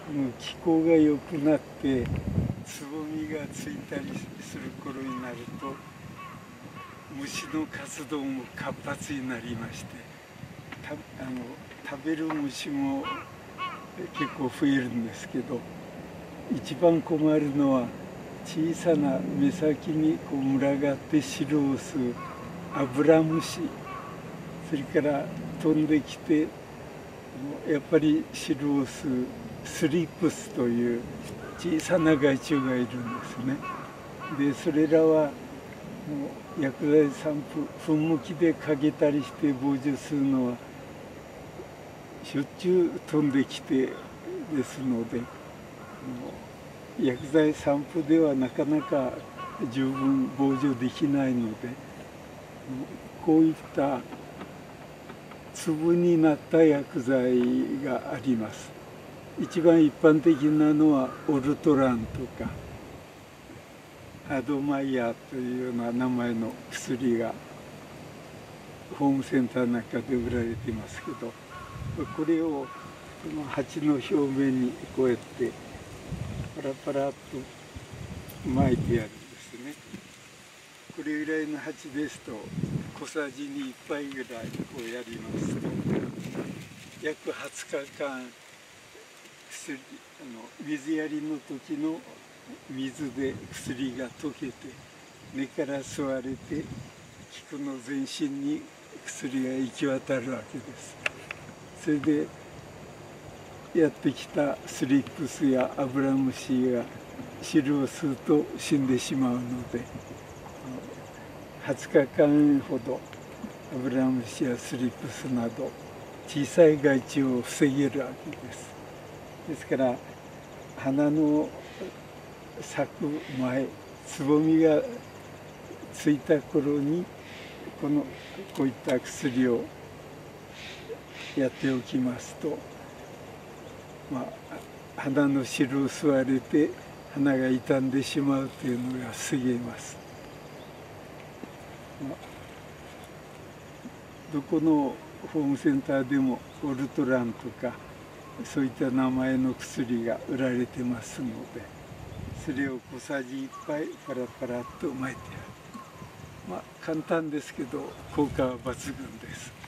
の気候が良くなってつぼみがついたりする頃になると虫の活動も活発になりまして、食べる虫も結構増えるんですけど、一番困るのは小さな目先にこう群がって汁を吸うアブラムシ、それから飛んできてやっぱり汁を吸うスリップスという小さな害虫がいるんですね。でそれらはもう薬剤散布噴霧器でかけたりして防除するのはしょっちゅう飛んできてですので、薬剤散布ではなかなか十分防除できないので、こういった粒になった薬剤があります。一番一般的なのはオルトランとかアドマイヤーというような名前の薬がホームセンターなんかで売られていますけど、これをこの鉢の表面にこうやってパラパラっと巻いてやるんですね。これぐらいの鉢ですと小さじに1杯ぐらいこうやりますと約20日間水やりの時の水で薬が溶けて根から吸われて菊の全身に薬が行き渡るわけです。それでやってきたスリップスやアブラムシが汁を吸うと死んでしまうので、20日間ほどアブラムシやスリップスなど小さい害虫を防げるわけです。ですから花の咲く前、つぼみがついた頃にこういった薬をやっておきますと、花の汁を吸われて花が傷んでしまうというのが防げます。どこのホームセンターでもオルトランとかそういった名前の薬が売られてますので、それを小さじ1杯パラパラっと巻いてやる。簡単ですけど効果は抜群です。